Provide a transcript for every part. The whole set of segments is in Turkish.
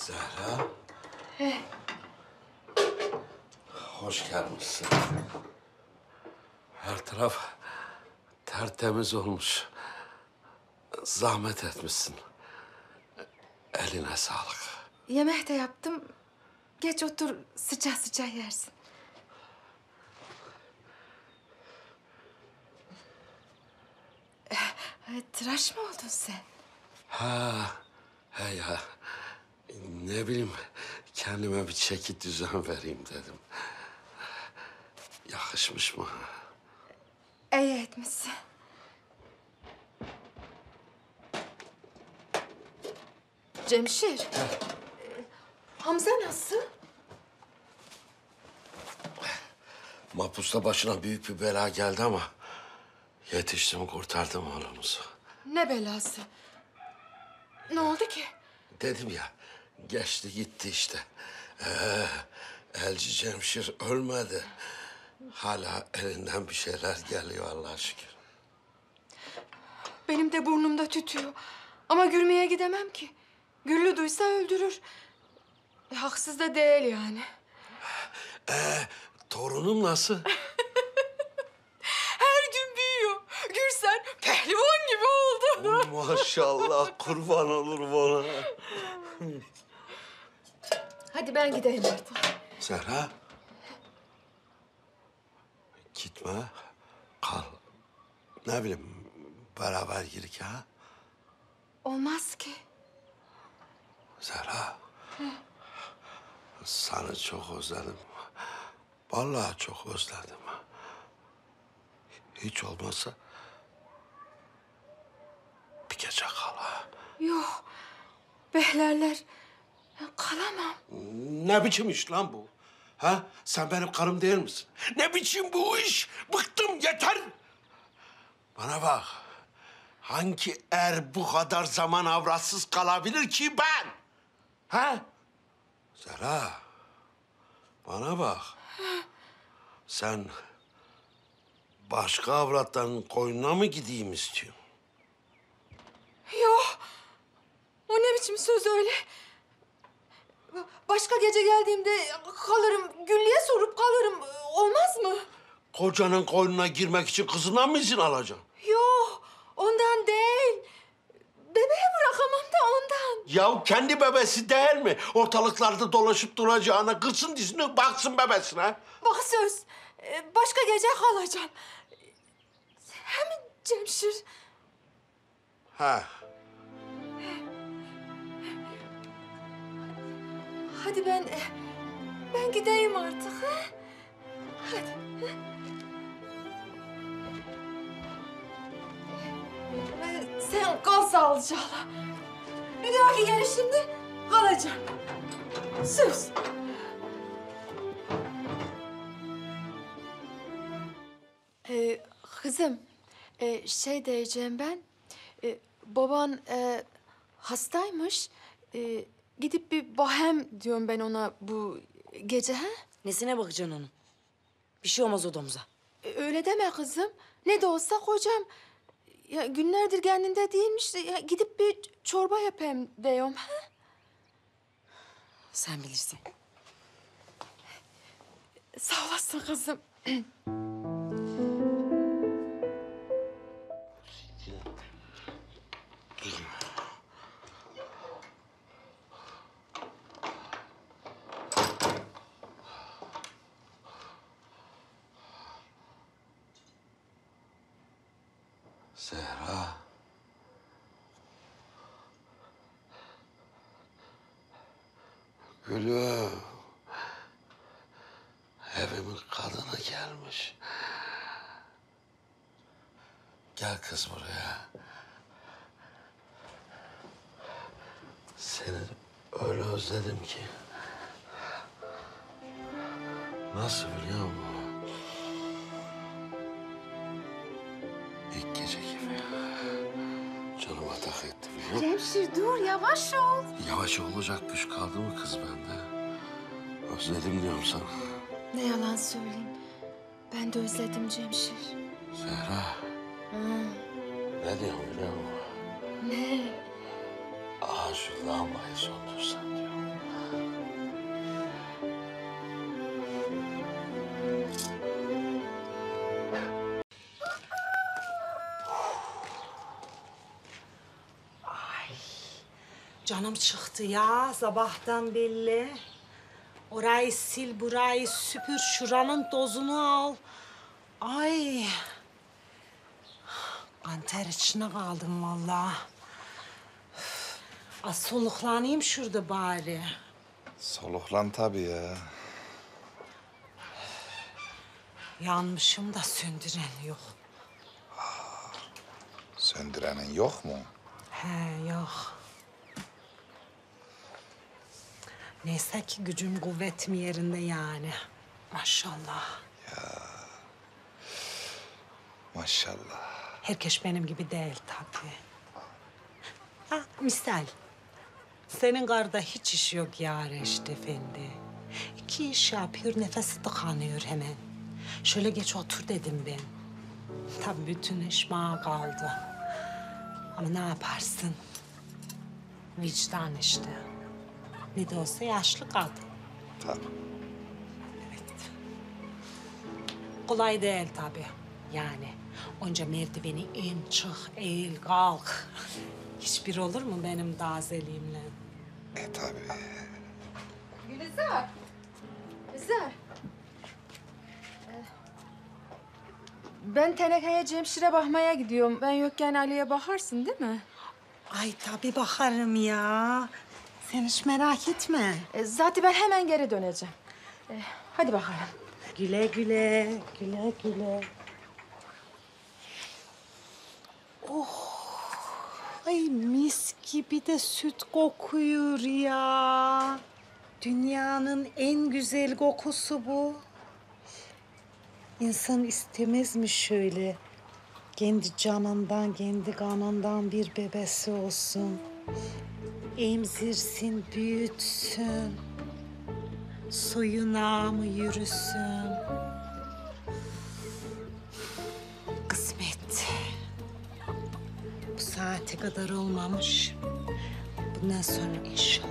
Zehra. Hoş gelmişsin. Her taraf tertemiz olmuş. Zahmet etmişsin. Eline sağlık. Yemek de yaptım. Geç otur, sıcak sıcak yersin. Tıraş mı oldun sen? He ya. Ne bileyim, kendime bir çeki düzen vereyim dedim. Yakışmış mı? İyi etmişsin. Cemşir. Hamza nasıl? Mahpusta başına büyük bir bela geldi ama yetiştim, kurtardım oğlumuzu. Ne belası? Ne oldu ki? Dedim ya, geçti gitti işte. Elci Cemşir ölmedi. Hala elinden bir şeyler geliyor Allah'a şükür. Benim de burnumda tütüyor. Ama gülmeye gidemem ki. Güllü duysa öldürür. Haksız da değil yani. Torunum nasıl? Her gün büyüyor. Gürsen pehlivan gibi oldu. Maşallah, kurban olur bana. Hadi ben gideyim artık. Zehra. Gitme, kal. Ne bileyim, beraber girik ha? Olmaz ki. Zehra. Seni çok özledim. Vallahi çok özledim. Hiç olmazsa bir gece kal ha. Yok. Behlerler. Kalamam. Ne biçim iş lan bu? Ha? Sen benim karım değil misin? Ne biçim bu iş? Bıktım, yeter. Bana bak. Hangi er bu kadar zaman avratsız kalabilir ki ben? Ha? Zehra. Bana bak. Sen başka avratların koynuna mı gideyim istiyorsun? Yok. O ne biçim söz öyle? Başka gece geldiğimde kalırım. Güllü'ye sorup kalırım. Olmaz mı? Kocanın koynuna girmek için kızından mı izin alacaksın? Yok. Ondan değil. Bebeği bırakamam da ondan. Ya kendi bebesi değil mi? Ortalıklarda dolaşıp duracağına kırsın dizini baksın bebesine. Bak söz. Başka gece kalacağım. Hem Cemşir. Ha. Hadi ben gideyim artık. Ha? Hadi. Sen kal sağlıcakla. Bir dahaki gelişimde kalacağım. Söz. Kızım, şey diyeceğim ben. Baban hastaymış. Gidip bir bahem diyorum ben ona bu gece, ha? Nesine bakacaksın onun? Bir şey olmaz o domuza. Öyle deme kızım. Ne de olsa kocam. Ya günlerdir kendinde değilmiş. Ya gidip bir çorba yapayım diyorum, ha? Sen bilirsin. Sağ olasın kızım. Zehra. Gülüm. Evimin kadını gelmiş. Gel kız buraya. Seni öyle özledim ki. Nasıl biliyor musun? İlk gece gibi. Canıma tak etti biliyor musun? Cemşir dur, yavaş ol. Yavaş olacak güç kaldı mı kız bende? Özledim diyorum sana. Ne yalan söyleyeyim. Ben de özledim Cemşir. Zehra. Ne diyorum biliyor musun? Ne? Aa şu lambayı söndürsen diyorum. Canım çıktı ya sabahtan belli. Orayı sil, burayı süpür, şuranın tozunu al. Ay. Kanter içine kaldım vallahi. Az soluklanayım şurada bari. Soluklan tabii ya. Yanmışım da söndüren yok. Söndürenin yok mu? He yok. Neyse ki gücüm kuvvetim yerinde yani. Maşallah. Maşallah. Herkes benim gibi değil tabii. Ha, misal. Senin karda hiç iş yok ya Reşit Efendi. 2 iş yapıyor, nefesi tıkanıyor hemen. Şöyle geç otur dedim ben. Tabii bütün iş bana kaldı. Ama ne yaparsın? Vicdan işte. Ne de olsa yaşlı kadın. Tabii. Evet. Kolay değil tabii. Yani onca merdiveni in, çık, eğil, kalk. Hiçbir olur mu benim tazeliğimle? Tabii. Gülizar. Gülizar. Ben tenekeye Cemşir'e bakmaya gidiyorum. Ben yokken Ali'ye bakarsın değil mi? Ay tabii bakarım ya. Sen hiç merak etme. Zaten ben hemen geri döneceğim. Hadi bakalım. Güle güle, güle güle. Oh, ay mis gibi de süt kokuyor ya. Dünyanın en güzel kokusu bu. İnsan istemez mi şöyle? Kendi canından, kendi kanından bir bebesi olsun. Emzirsin, büyütsün. Soyuna mı yürüsün? Kısmet. Bu saate kadar olmamış. Bundan sonra inşallah.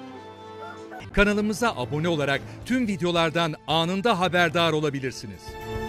Kanalımıza abone olarak tüm videolardan anında haberdar olabilirsiniz.